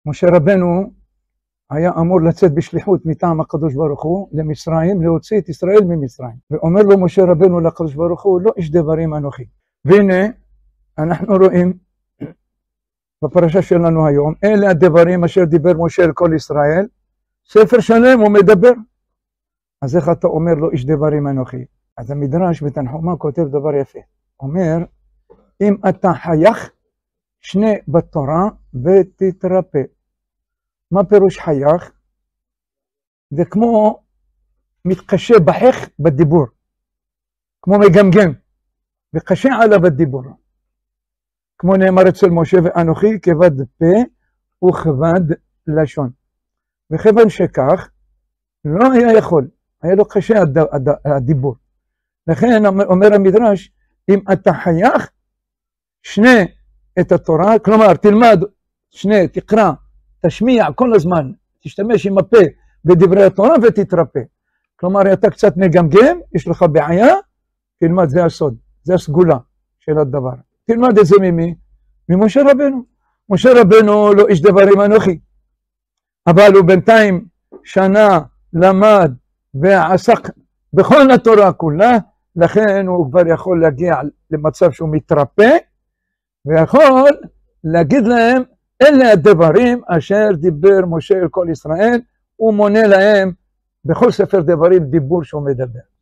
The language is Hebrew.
משה רבנו היה אמור לצאת בשליחות מטעם הקדוש ברוך הוא למצרים, להוציא את ישראל ממצרים. ואומר לו משה רבנו לקדוש ברוך הוא, לא איש דברים אנוכי. והנה, אנחנו רואים בפרשה שלנו היום, אלה הדברים אשר דיבר משה אל כל ישראל, ספר שלם הוא מדבר. אז איך אתה אומר לו איש דברים אנוכי? אז המדרש בתנחומה כותב דבר יפה. אומר, אם אתה חייך, שני בתורה ותתרפא. מה פירוש חייך? זה כמו מתקשה בחך בדיבור, כמו מגמגם, וקשה עליו הדיבור. כמו נאמר אצל משה ואנוכי, כבד פה וכבד לשון. וכיוון שכך, לא היה יכול, היה לו קשה הדיבור. לכן אומר המדרש, אם אתה חייך, שני את התורה, כלומר תלמד, שני, תקרא, תשמיע כל הזמן, תשתמש עם הפה בדברי התורה ותתרפא. כלומר, אתה קצת מגמגם, יש לך בעיה, תלמד, זה הסוד, זה הסגולה של הדבר. תלמד את זה ממי? ממשה רבנו. משה רבנו לא איש דברים אנוכי, אבל הוא בינתיים שנה למד ועסק בכל התורה כולה, לכן הוא כבר יכול להגיע למצב שהוא מתרפא, ויכול להגיד להם, אלה הדברים אשר דיבר משה אל כל ישראל, הוא מונה להם בכל ספר דברים דיבור שהוא מדבר.